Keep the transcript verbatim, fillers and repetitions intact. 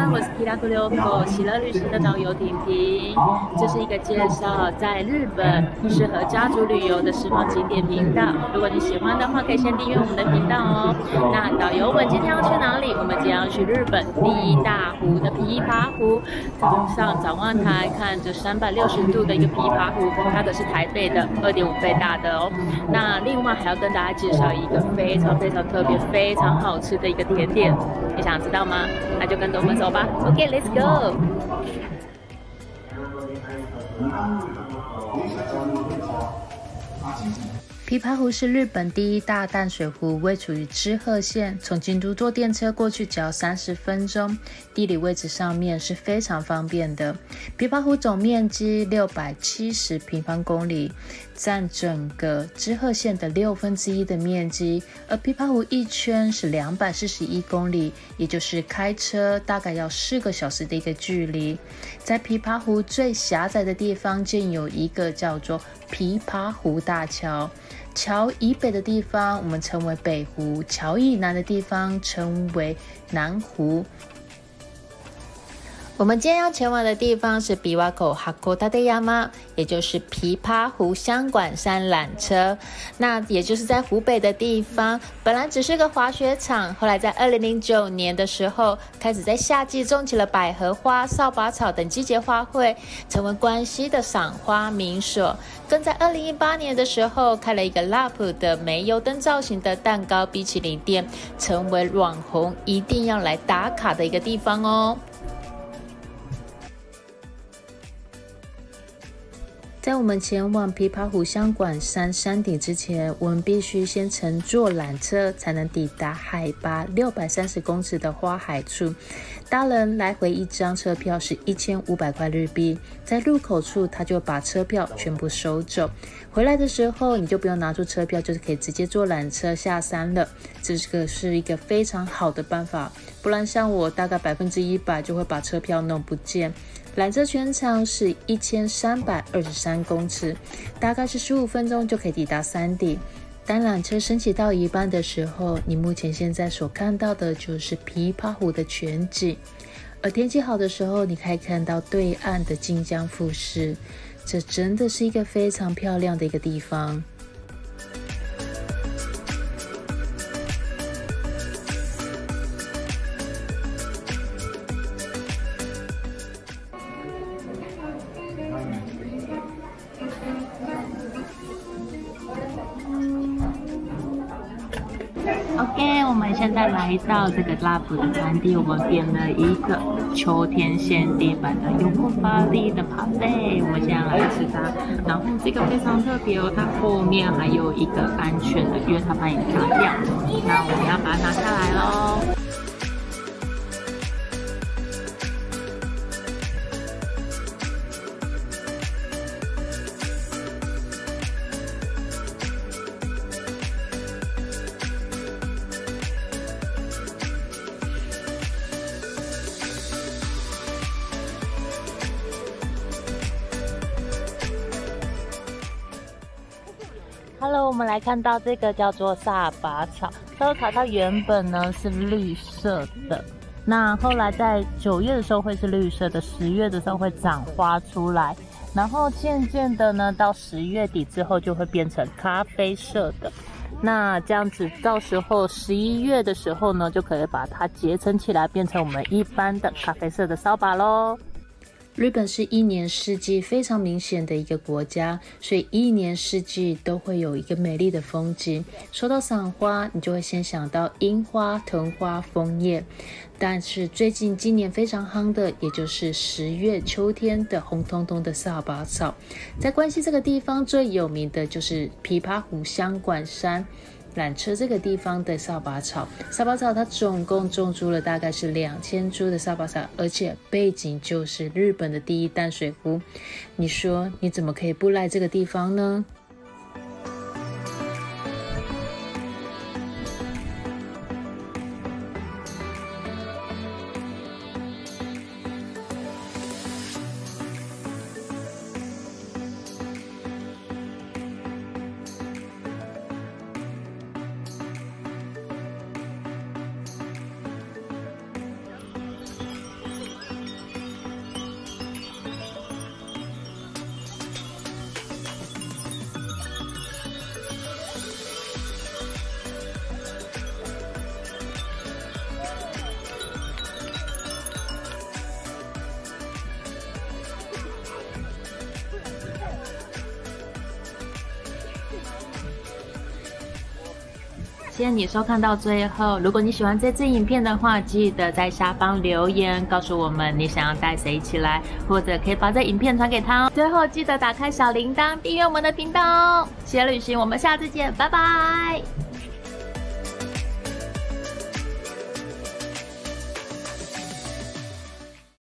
安，我是皮拉库留口喜乐旅行的导游婷婷。这是一个介绍在日本适合家族旅游的时光景点频道。如果你喜欢的话，可以先订阅我们的频道哦。那导游们今天要去哪里？我们今天要去日本第一大湖的琵琶湖。早上展望台看着三百六十度的一个琵琶湖，它可是台北的二点五倍大的哦。那另外还要跟大家介绍一个非常非常特别、非常好吃的一个甜点，你想知道吗？那就跟着我们走吧。OK，let's go。 琵琶湖是日本第一大淡水湖，位处于知鹤县，从京都坐电车过去只要三十分钟，地理位置上面是非常方便的。琵琶湖总面积六百七十平方公里，占整个知鹤县的六分之一的面积，而琵琶湖一圈是两百四十一公里，也就是开车大概要四个小时的一个距离。在琵琶湖最狭窄的地方建有一个叫做琵琶湖大桥，桥以北的地方我们称为北湖，桥以南的地方称为南湖。我们今天要前往的地方是琵琶湖函館山，也就是琵琶湖箱馆山缆车。那也就是在湖北的地方，本来只是个滑雪场，后来在二零零九年的时候，开始在夏季种起了百合花、扫把草等季节花卉，成为关西的赏花名所。更在二零一八年的时候，开了一个 L A P 的煤油灯造型的蛋糕冰淇淋店，成为网红一定要来打卡的一个地方哦。在我们前往琵琶湖箱馆山山顶之前，我们必须先乘坐缆车才能抵达海拔六百三十公尺的花海处。大人来回一张车票是一千五百块日币，在入口处他就把车票全部收走。回来的时候你就不用拿出车票，就是可以直接坐缆车下山了。这个是一个非常好的办法，不然像我大概百分之一百就会把车票弄不见。缆车全长是一千三百二十三公尺，大概是十五分钟就可以抵达山顶。当缆车升起到一半的时候，你目前现在所看到的就是琵琶湖的全景，而天气好的时候，你可以看到对岸的晋江富士，这真的是一个非常漂亮的一个地方。 OK， 我们现在来到这个拉普的餐厅，我们点了一个秋天限定版的优酷巴黎的帕菲，我们现在来吃它。然后这个非常特别哦，它后面还有一个安全的，因为它帮你拿掉。那我们要把它拿下来咯。Hello， 我们来看到这个叫做萨巴草。萨巴草它原本呢是绿色的，那后来在九月的时候会是绿色的，十月的时候会长花出来，然后渐渐的呢到十月底之后就会变成咖啡色的。那这样子到时候十一月的时候呢，就可以把它结成起来，变成我们一般的咖啡色的扫把咯。 日本是一年四季非常明显的一个国家，所以一年四季都会有一个美丽的风景。说到赏花，你就会先想到樱花、藤花、枫叶，但是最近今年非常夯的，也就是十月秋天的红彤彤的萨巴草。在关西这个地方最有名的就是琵琶湖箱馆山缆车这个地方的扫把草，扫把草它总共种出了大概是两千株的扫把草，而且背景就是日本的第一淡水湖。你说你怎么可以不来这个地方呢？ 谢谢你收看到最后。如果你喜欢这支影片的话，记得在下方留言告诉我们你想要带谁一起来，或者可以把这影片传给他哦。最后记得打开小铃铛，订阅我们的频道哦。谢谢旅行，我们下次见，拜拜。